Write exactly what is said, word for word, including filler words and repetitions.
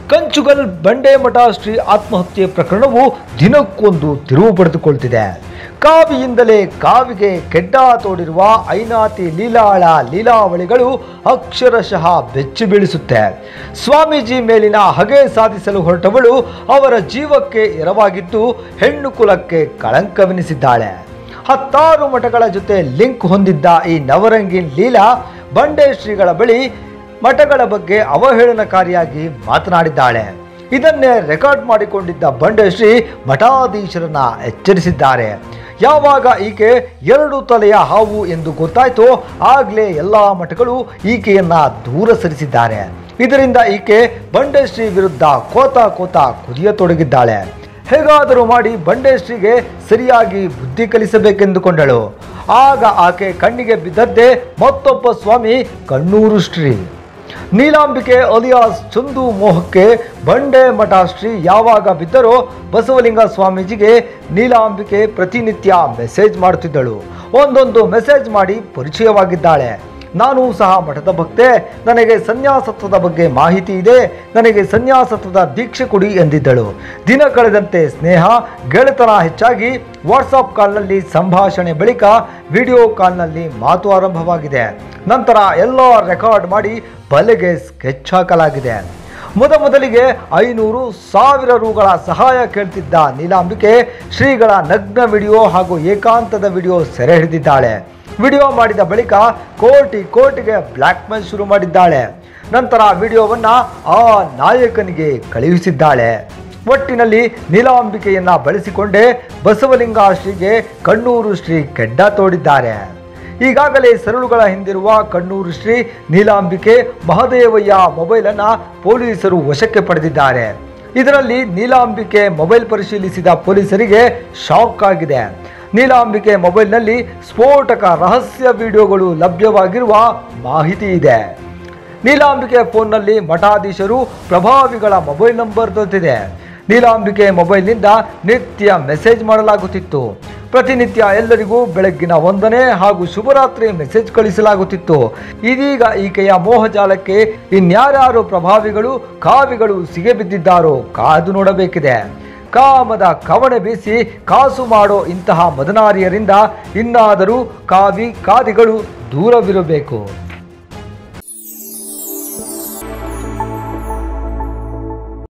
ಕಂಚುಗಲ್ ಬಂಡೇಮಠ ಶ್ರೀ ಆತ್ಮಹತ್ಯೆ ಪ್ರಕರಣವು ದಿನಕ್ಕೊಂದು ತಿರುವು ಪಡೆದುಕೊಳ್ತಿದೆ. ಕಾವಿಯಿಂದಲೇ ಕಾವಿಗೆ ಕೆಡ್ಡ ತೋಡಿರುವ ಐನಾತಿ ಲೀಲಾಳ ಲೀಲಾವಳಿಗಳು ಅಕ್ಷರಶಃ ಬೆಚ್ಚಿ ಬೀಳಿಸುತ್ತೆ. ಸ್ವಾಮೀಜಿ ಮೇಲಿನ ಹಗೆ ಸಾಧಿಸಲು ಹೊರಟವಳು ಅವರ ಜೀವಕ್ಕೆ ಎರವಾಗಿದ್ದು ಹೆಣ್ಣು ಕುಲಕ್ಕೆ ಕಳಂಕವೆನಿಸಿದ್ದಾಳೆ. ಹತ್ತಾರು ಮಠಗಳ ಜೊತೆ ಲಿಂಕ್ ಹೊಂದಿದ್ದ ಈ ನವರಂಗಿ ಲೀಲಾ ಬಂಡೆ ಶ್ರೀಗಳ ಬಳಿ ಮಠಗಳ ಬಗ್ಗೆ ಅವಹೇಳನಕಾರಿಯಾಗಿ ಮಾತನಾಡಿದ್ದಾಳೆ. ಇದನ್ನೇ ರೆಕಾರ್ಡ್ ಮಾಡಿಕೊಂಡಿದ್ದ ಬಂಡೆಶ್ರೀ ಮಠಾಧೀಶರನ್ನ ಎಚ್ಚರಿಸಿದ್ದಾರೆ. ಯಾವಾಗ ಈಕೆ ಎರಡು ತಲೆಯ ಹಾವು ಎಂದು ಗೊತ್ತಾಯ್ತೋ ಆಗಲೇ ಎಲ್ಲ ಮಠಗಳು ಈಕೆಯನ್ನ ದೂರ ಸರಿಸಿದ್ದಾರೆ. ಇದರಿಂದ ಈಕೆ ಬಂಡೆಶ್ರೀ ವಿರುದ್ಧ ಕೋತ ಕೋತ ಕುದಿಯತೊಡಗಿದ್ದಾಳೆ. ಹೇಗಾದರೂ ಮಾಡಿ ಬಂಡೆಶ್ರೀಗೆ ಸರಿಯಾಗಿ ಬುದ್ಧಿ ಕಲಿಸಬೇಕೆಂದುಕೊಂಡಳು. ಆಗ ಆಕೆ ಕಣ್ಣಿಗೆ ಬಿದ್ದದ್ದೇ ಮತ್ತೊಬ್ಬ ಸ್ವಾಮಿ ಕಣ್ಣೂರು ಶ್ರೀ. ನೀಲಾಂಬಿಕೆ ಅಲಿಯಾಸ್ ಚಂದು ಮೋಹಕ್ಕೆ ಬಂಡೆ ಮಠ ಶ್ರೀ ಯಾವಾಗ ಬಿದ್ದರೋ ಬಸವಲಿಂಗ ಸ್ವಾಮೀಜಿಗೆ ನೀಲಾಂಬಿಕೆ ಪ್ರತಿನಿತ್ಯ ಮೆಸೇಜ್ ಮಾಡುತ್ತಿದ್ದಳು. ಒಂದೊಂದು ಮೆಸೇಜ್ ಮಾಡಿ ಪರಿಚಯವಾಗಿದ್ದಾಳೆ. ನಾನು ಸಹ ಮಠದ ಭಕ್ತೆ, ನನಗೆ ಸನ್ಯಾಸತ್ವದ ಬಗ್ಗೆ ಮಾಹಿತಿ ಇದೆ, ನನಗೆ ಸನ್ಯಾಸತ್ವದ ದೀಕ್ಷೆ ಕೊಡಿ ಎಂದಿದ್ದಳು. ದಿನ ಕಳೆದಂತೆ ಸ್ನೇಹ ಗೆಳೆತನ ಹೆಚ್ಚಾಗಿ ವಾಟ್ಸಾಪ್ ಕಾಲ್ನಲ್ಲಿ ಸಂಭಾಷಣೆ ಬಳಿಕ ವಿಡಿಯೋ ಕಾಲ್ನಲ್ಲಿ ಮಾತು ಆರಂಭವಾಗಿದೆ. ನಂತರ ಎಲ್ಲ ರೆಕಾರ್ಡ್ ಮಾಡಿ ಬಲೆಗೆ ಸ್ಕೆಚ್ ಹಾಕಲಾಗಿದೆ. ಮೊದಮೊದಲಿಗೆ ಐನೂರು ಸಾವಿರ ರುಗಳ ಸಹಾಯ ಕೇಳ್ತಿದ್ದ ನೀಲಾಂಬಿಕೆ ಶ್ರೀಗಳ ನಗ್ನ ವಿಡಿಯೋ ಹಾಗೂ ಏಕಾಂತದ ವಿಡಿಯೋ ಸೆರೆ ಹಿಡಿದಿದ್ದಾಳೆ. ವಿಡಿಯೋ ಮಾಡಿದ ಬಳಿಕ ಕೋಟಿ ಕೋಟಿಗೆ ಬ್ಲ್ಯಾಕ್ ಮೇಲ್ ಶುರು ಮಾಡಿದ್ದಾಳೆ. ನಂತರ ವಿಡಿಯೋವನ್ನ ಆ ನಾಯಕನಿಗೆ ಕಳುಹಿಸಿದ್ದಾಳೆ. ಒಟ್ಟಿನಲ್ಲಿ ನೀಲಾಂಬಿಕೆಯನ್ನ ಬಳಸಿಕೊಂಡೇ ಬಸವಲಿಂಗ ಶ್ರೀಗೆ ಕಣ್ಣೂರು ಶ್ರೀ ಕೆಡ್ಡ ತೋಡಿದ್ದಾರೆ. ಈಗಾಗಲೇ ಸರಳುಗಳ ಹಿಂದಿರುವ ಕಣ್ಣೂರು ಶ್ರೀ ನೀಲಾಂಬಿಕೆ ಮಹದೇವಯ್ಯ ಮೊಬೈಲ್ ಅನ್ನ ಪೊಲೀಸರು ವಶಕ್ಕೆ ಪಡೆದಿದ್ದಾರೆ. ಇದರಲ್ಲಿ ನೀಲಾಂಬಿಕೆ ಮೊಬೈಲ್ ಪರಿಶೀಲಿಸಿದ ಪೊಲೀಸರಿಗೆ ಶಾಕ್ ಆಗಿದೆ. ನೀಲಾಂಬಿಕೆ ಮೊಬೈಲ್ನಲ್ಲಿ ಸ್ಫೋಟಕ ರಹಸ್ಯ ವಿಡಿಯೋಗಳು ಲಭ್ಯವಾಗಿರುವ ಮಾಹಿತಿ ಇದೆ. ನೀಲಾಂಬಿಕೆ ಫೋನ್ನಲ್ಲಿ ಮಠಾಧೀಶರು ಪ್ರಭಾವಿಗಳ ಮೊಬೈಲ್ ನಂಬರ್ ದೊರೆತಿದೆ. ನೀಲಾಂಬಿಕೆ ಮೊಬೈಲ್ನಿಂದ ನಿತ್ಯ ಮೆಸೇಜ್ ಮಾಡಲಾಗುತ್ತಿತ್ತು. ಪ್ರತಿನಿತ್ಯ ಎಲ್ಲರಿಗೂ ಬೆಳಗ್ಗಿನ ವಂದನೆ ಹಾಗೂ ಶುಭರಾತ್ರಿ ಮೆಸೇಜ್ ಕಳಿಸಲಾಗುತ್ತಿತ್ತು. ಇದೀಗ ಈಕೆಯ ಮೋಹಜಾಲಕ್ಕೆ ಇನ್ಯಾರ್ಯಾರು ಪ್ರಭಾವಿಗಳು ಕಾವಿಗಳು ಸಿಗಬಿದ್ದಿದ್ದಾರೋ ಕಾದು ನೋಡಬೇಕಿದೆ. ಕಾಮದ ಕವಣೆ ಬೀಸಿ ಕಾಸು ಮಾಡೋ ಇಂತಹ ಮದನಾರಿಯರಿಂದ ಇನ್ನಾದರೂ ಕಾವಿ ಕಾದಿಗಳು ದೂರವಿರಬೇಕು.